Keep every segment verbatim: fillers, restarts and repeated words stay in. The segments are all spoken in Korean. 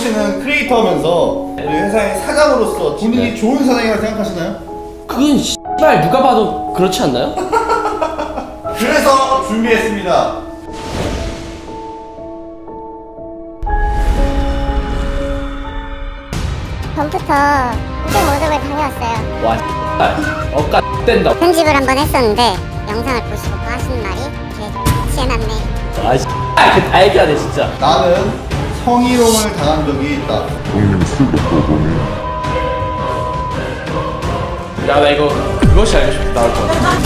씨는 크리에이터면서 우리 회사의 사장으로서 본인이 네. 좋은 사장이라고 생각하시나요? 그건 씨발 누가 봐도 그렇지 않나요? 그래서 준비했습니다. 전부터 우승 모집을 다녀왔어요. 와 씨발 억까 뗀다. 편집을 한번 했었는데 영상을 보시고 하시는 말이 개 취해놨네. 와 씨발 그 다 얘기하네 진짜. 나는 성희롱을 당한 적이 있다. 형님 쓰고 보니 야 나 이거 그것이 알고 싶다. 나올 것 같아.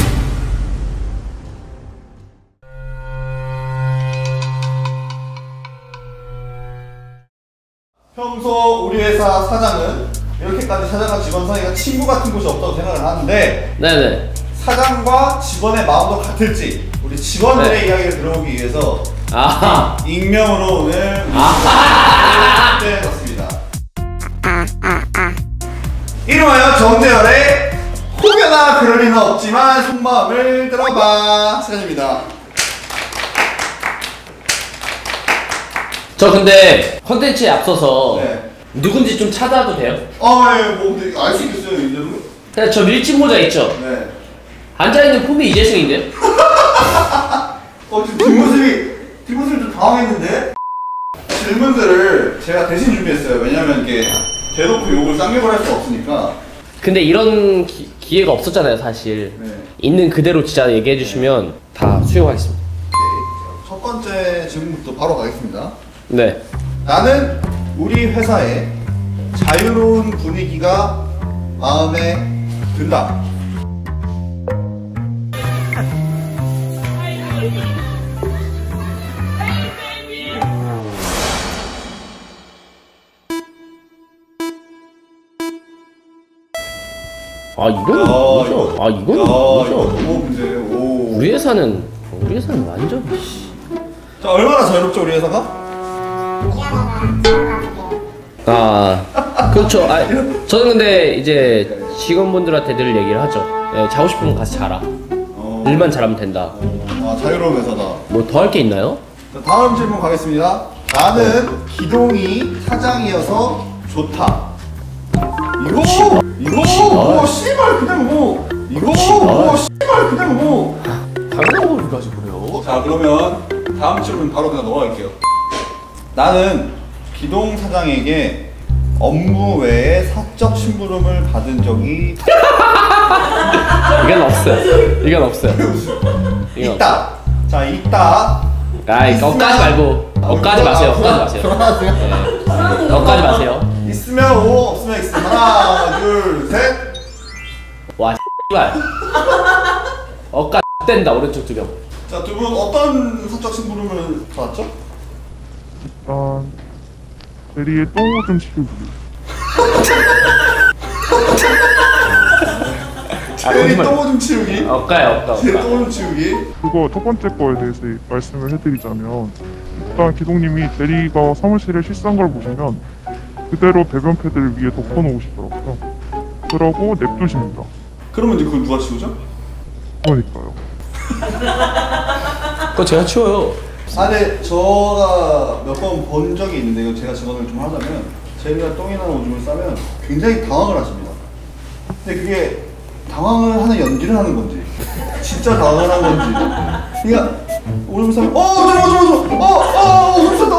평소 우리 회사 사장은 이렇게까지 사장과 직원 사이가 친구 같은 곳이 없다고 생각을 하는데 네네. 사장과 직원의 마음도 같을지 우리 직원들의 네. 이야기를 들어보기 위해서 아하. 익명으로 오늘 아하. 네, 맞습니다. 아, 아, 아. 이름하여 정재열의 혹여나 그럴 리는 없지만 속마음을 들어봐 시간입니다. 저 근데 컨텐츠에 앞서서 네. 누군지 좀 찾아도 돼요? 아, 예, 뭐 근데 알 수 있겠어요, 이제는? 그냥 저 밀짚 모자 있죠? 네. 앉아있는 폼이 이재승인데요? 어, 지금 뒷모습이, 뒷모습이 좀 당황했는데? 질문들을 제가 대신 준비했어요. 왜냐면 이게 대놓고 욕을 쌍욕을 할 수 없으니까. 근데 이런 기, 기회가 없었잖아요, 사실. 네. 있는 그대로 진짜 얘기해주시면 네. 다 수용하겠습니다. 오케이. 첫 번째 질문부터 바로 가겠습니다. 네. 나는 우리 회사의 자유로운 분위기가 마음에 든다. 아 이건 뭐죠? 아 이건 뭐죠? 너무 문제예요. 오. 우리 회사는 우리 회사는 완전. 자, 얼마나 자유롭죠 우리 회사가? 아 그렇죠. 아 저는 근데 이제 직원분들한테 늘 얘기를 하죠. 예, 자고 싶으면 가서 자라. 어. 일만 잘하면 된다. 아 자유로운 회사다. 뭐 더 할 게 있나요? 자, 다음 질문 가겠습니다. 나는 네. 기동이 사장이어서 좋다. 이거 씨발. 이거 뭐 씨발 그냥 뭐 이거 뭐 씨발 그냥 뭐 당연한 걸 가지고 그래요. 자 그러면 다음 질문 바로 그냥 넘어갈게요. 나는 기동 사장에게 업무 외에 사적 심부름을 받은 적이 이건 없어요. 이건 없어요. 이건 있다. 없어요. 자 있다. 아 이거 억까지 말고 억까지 마세요. 억까지 마세요. 네. 억까지 마세요. 있으면 오, 없으면 있으면 하나, 둘, 셋. 와 씨발. 억까 뗀다 오른쪽 두 명. 자, 두 분 어떤 사적 심부름을 받았죠? 일단 대리의 똥오줌 치우기. 대리 똥오줌 치우기? 억까요 억까. 대리 똥오줌 치우기? 그거 첫 번째 거에 대해서 말씀을 해드리자면 일단 기동님이 대리가 사무실에 실수한 걸 보시면 그대로 배변 패드를 위에 덮어놓으시더라고요. 그러고 냅두십니다. 그러면 이제 그걸 누가 치우죠? 그러니까요. 그거 제가 치워요. 아, 근데 제가 몇 번 본 적이 있는데 이거 제가 증언을 좀 하자면 제가 똥이나 오줌을 싸면 굉장히 당황을 하십니다. 근데 그게 당황을 하는 연기를 하는 건지 진짜 당황을 하는 건지 그러니까 오줌을 싸면 어! 오줌 오줌 오줌! 어! 어! 오줌 싼다!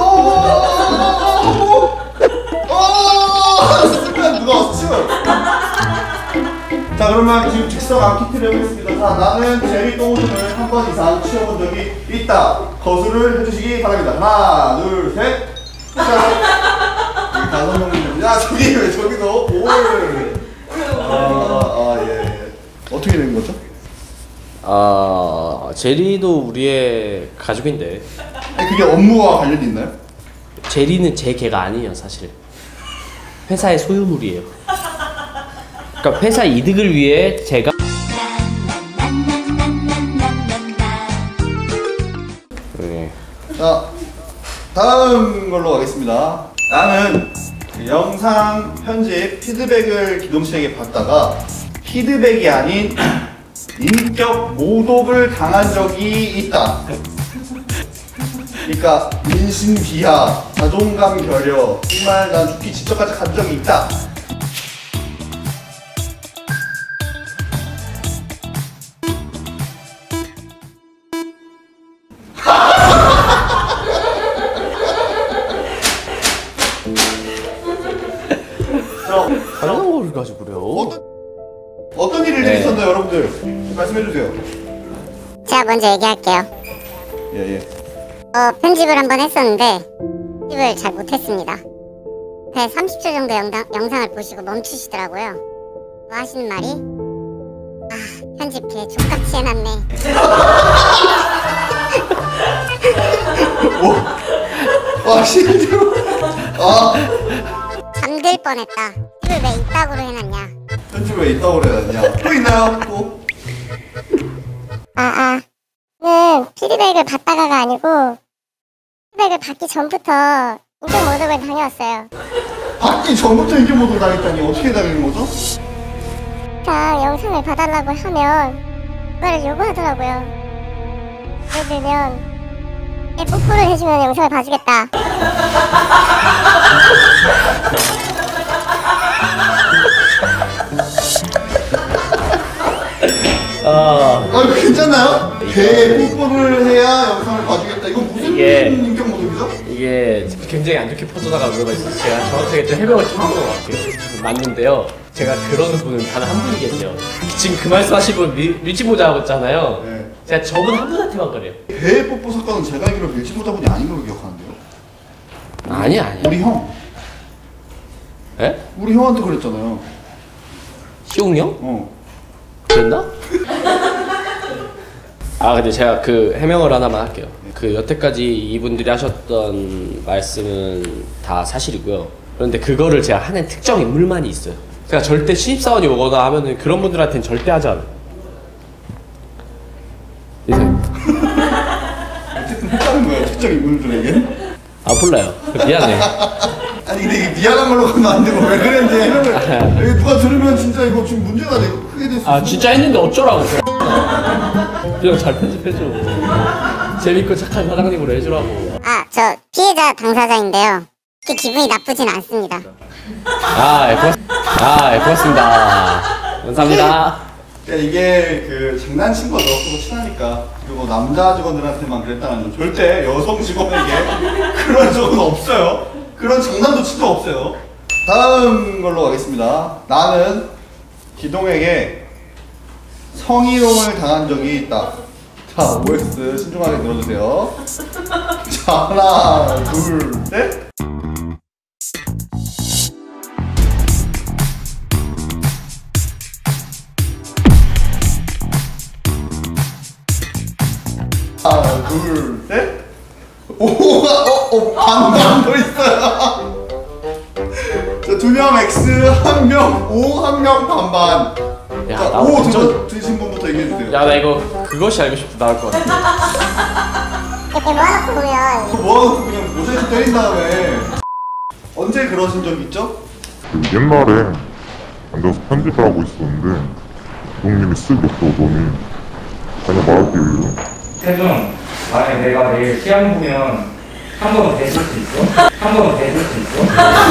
어! 어! 쓰면 누가 와서 치워요. 자 그러면 지금 즉석 앙키트를 해보겠습니다. 자 나는 제리 똥오줌을 한 번 이상 치워본 적이 있다. 거수를 해주시기 바랍니다. 하나 둘 셋. 자 다섯 명입니다. 야 저기 왜 저기도 올. 아아 예 예. 어떻게 된 거죠? 아 제리도 우리의 가족인데. 아니 그게 업무와 관련이 있나요? 제리는 제 개가 아니에요 사실. 회사의 소유물이에요. 그러니까 회사 이득을 위해 제가 네. 자 다음 걸로 가겠습니다. 나는 영상 편집 피드백을 기동 씨에게 받다가 피드백이 아닌 인격 모독을 당한 적이 있다. 그러니까 민심 비하, 자존감 결여, 정말 난 죽기 직전까지 간 적이 있다. 다른 거를 가지고 그래요. 어떤, 어떤 일이 네. 있었나요, 여러분들? 말씀해주세요. 제가 먼저 얘기할게요. 예, 예. 어, 편집을 한번 했었는데 편집을 잘 못했습니다. 네, 삼십 초 정도 영상, 영상을 보시고 멈추시더라고요. 뭐 하시는 말이 아, 편집 개 족같이 해놨네. 오, 아, 실제로. 아, 잠들 뻔했다. 편집을 왜 이따구로 해놨냐. 편집 왜 있다고 그래야 또 있나요? 또? 아, 아. 는 피드백을 받다가가 아니고 피드백을 받기 전부터 인격 모독을 당해왔어요. 받기 전부터 인기 모드 당했다니 어떻게 당하는 거죠? 자, 영상을 봐달라고 하면 그거를 요구하더라고요. 예를 들면 내 뽀뽀를 해주면 영상을 봐주겠다. 아, 아, 괜찮나요? 배에 뽀뽀를 해야 영상을 봐주겠다. 이건 무슨 이게- 인격 모드이죠? 이게 굉장히 안 좋게 퍼져나가는 거가 있어서 제가 정확하게 좀 해명을 좀 하는 것 같아요. 맞는데요. 제가 그러는 분은 단 한 분이겠네요. 지금 그 말씀 하신 분 밀- 밀짚모자 하고 있잖아요. 네. 제가 저분 한 분한테만 그래요. 배에 뽀뽀 사건은 제가 알기로 밀짚모자분이 아닌 걸로 기억하는데요. 아니 아니. 우리 형. 에? 우리 형한테 그랬잖아요. 시웅 형? 어. 그랬나? 아 근데 제가 그 해명을 하나만 할게요. 그 여태까지 이분들이 하셨던 말씀은 다 사실이고요. 그런데 그거를 제가 하는 특정 인물만이 있어요. 제가 절대 신입사원이 오거나 하면은 그런 분들한테는 절대 하지 않아요. 이상. 어쨌든 했다는 거예요, 특정 인물들에게. 아 몰라요. 미안해. 아니, 근데 이게 미안한 걸로 가면 안 되고 왜 그랬는지 해명을. 이게 누가 들으면 진짜 이거 지금 문제가 되고 크게 될 수 있어. 아 진짜 했는데 어쩌라고. 그냥 잘 편집해줘. 재밌고 착한 사장님으로 해주라고. 아, 저 피해자 당사자인데요. 그렇게 기분이 나쁘진 않습니다. 아, 예, 고맙, 아, 예, 고맙습니다. 감사합니다. 그러니까 이게 그 장난친 거죠. 서로 친하니까. 그리고 남자 직원들한테만 그랬다는 거. 절대 여성 직원에게 그런 적은 없어요. 그런 장난도 친 적 없어요. 다음 걸로 가겠습니다. 나는 기동에게 성희롱을 당한 적이 있다. 자, 오엑스 신중하게 들어주세요. 자, 하나, 둘, 셋. 하나, 둘, 셋. 오, 어, 어, 반반 더 있어요. 자, 두 명 X, 한 명 O, 한 명 반반. 야, 자, 나 O 진짜- 드셔, 드신 분부터 얘기해주세요. 야, 나 이거 그것이 알고 싶다 나올 것 같아. 이렇게 모아놓고 보면 그거 모아놓고 그냥 모자이크 때린 다음에. 언제 그러신 적 있죠? 그 옛날에 앉아서 편집을 하고 있었는데 기동님이 쓱 옆에 오더니 그냥 말할게요. 태준, 만약에 내가 내일 시험 보면 한 번 더 해줄 수 있어? 한 번 더 해줄 수 있어?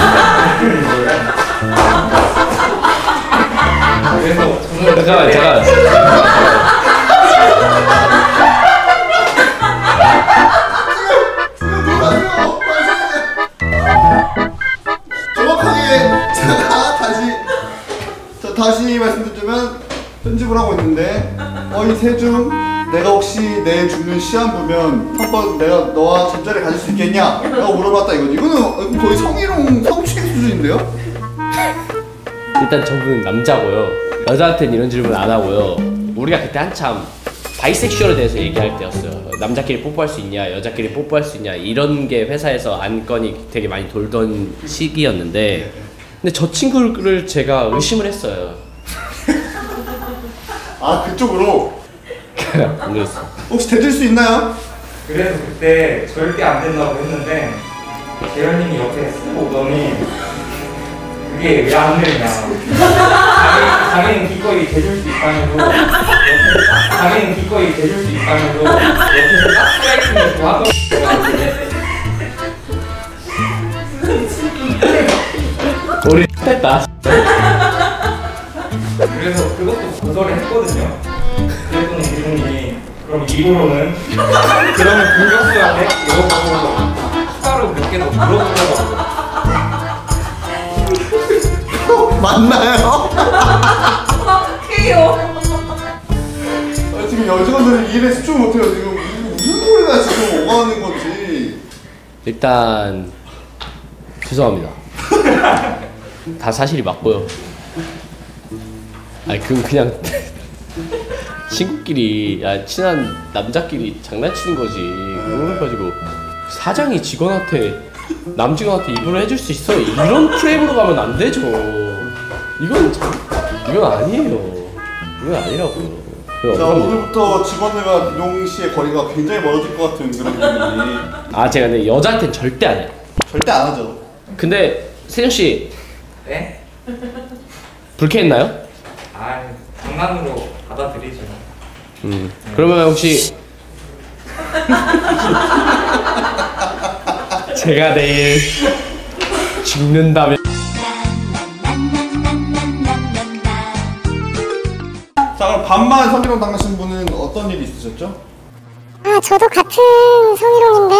그래서 저는 잠깐, 잠깐. 정확하게 제가 다시 자 다시 말씀드리면 편집을 하고 있는데 어 이 세 중 내가 혹시 내 죽는 시한부면 한번 내가 너와 잠자리 가질 수 있겠냐? 라고 물어봤다 이거지. 이거는 거의 성희롱 성추행 수준인데요? 일단 저분은 남자고요. 여자한테는 이런 질문 안 하고요. 우리가 그때 한참 바이섹슈얼에 대해서 얘기할 때였어요. 남자끼리 뽀뽀할 수 있냐, 여자끼리 뽀뽀할 수 있냐 이런 게 회사에서 안건이 되게 많이 돌던 시기였는데 근데 저 친구를 제가 의심을 했어요. 아 그쪽으로 안 그랬어. 혹시 대줄 수 있나요? 그래서 그때 절대 안 된다고 했는데 재현님이 옆에 쓰고 오더니 그게 왜 안 되냐. 자기 자기는 기꺼이 대줄 수 있다면서 옆에서 자기는 기꺼이 대줄 수 있다면서 옆에서 가스라이팅을 좋아하던 우리 했다. 그래서 그것도 거절을 했거든요. 그랬더니 기동님이 그럼 이후로는 그러면 공격수한테 이거 보고 추가로 몇 개 더 물어보려고. 맞나요? 어떡해요. 아, 지금 여직원들은 일에 집중 못해요. 지금 이게 무슨 소리가 지금 오가는 건지. 일단 죄송합니다. 다 사실이 맞고요. 아니 그건 그냥 친구끼리, 야, 친한 남자끼리 장난치는 거지. 그걸 가지고 사장이 직원한테, 남직원한테 입으로 해줄 수 있어, 이런 프레임으로 가면 안 되죠. 이건 참, 이건 아니에요. 이건 아니라고요. 자, 오늘부터 직원들과 기동 씨의 거리가 굉장히 멀어질 것 같은 그런 기분이. 아, 제가 근데 여자한테는 절대 안 해요. 절대 안 하죠. 근데 세정 씨 네? 불쾌했나요? 아, 장난으로 받아들이죠. 음. 그러면 혹시 제가 내일 죽는다면 자, 그럼 반만 성희롱 당하신 분은 어떤 일이 있으셨죠? 아, 저도 같은 성희롱인데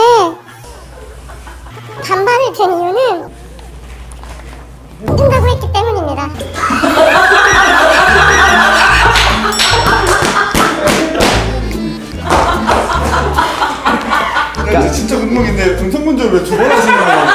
반반을 든 이유는 이긴다고 했기 때문입니다. 그러니까 진짜 궁금한데 분석문제를 왜 두 번 하시는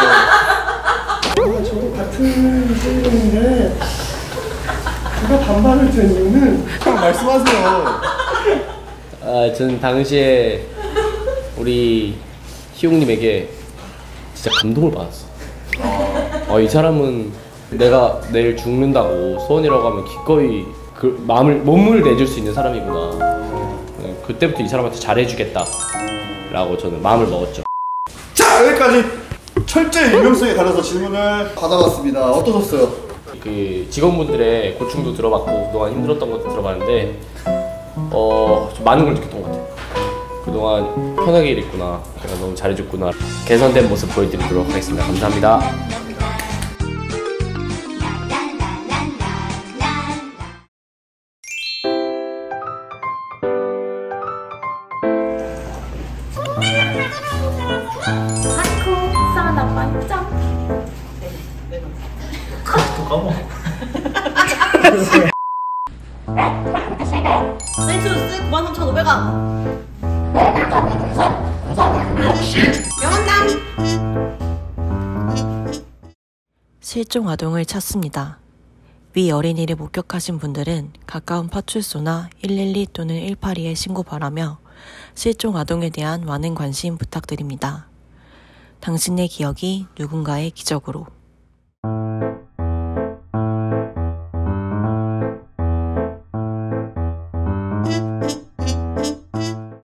거예요? 저도 같은 성희롱인데 제가 반반을 든 이유는 그냥 말씀하세요. 아, 저는 당시에 우리 희용님에게 진짜 감동을 받았어. 아, 이 사람은 내가 내일 죽는다고 소원이라고 하면 기꺼이 그 마음을, 몸을 내줄 수 있는 사람이구나. 네, 그때부터 이 사람한테 잘해주겠다 라고 저는 마음을 먹었죠. 자, 여기까지 철저히 유명성에 가려서 질문을 받아봤습니다. 어떠셨어요? 그 직원분들의 고충도 들어봤고 그동안 힘들었던 것도 들어봤는데 어, 좀 많은 걸 느꼈던 것 같아요. 그동안 편하게 일했구나, 내가 너무 잘해줬구나. 개선된 모습 보여드리도록 하겠습니다. 감사합니다. 센스 쓱 구만 삼천오백 원. 명함당. 실종 아동을 찾습니다. 위 어린이를 목격하신 분들은 가까운 파출소나 일일이 또는 일팔이에 신고 바라며 실종 아동에 대한 많은 관심 부탁드립니다. 당신의 기억이 누군가의 기적으로.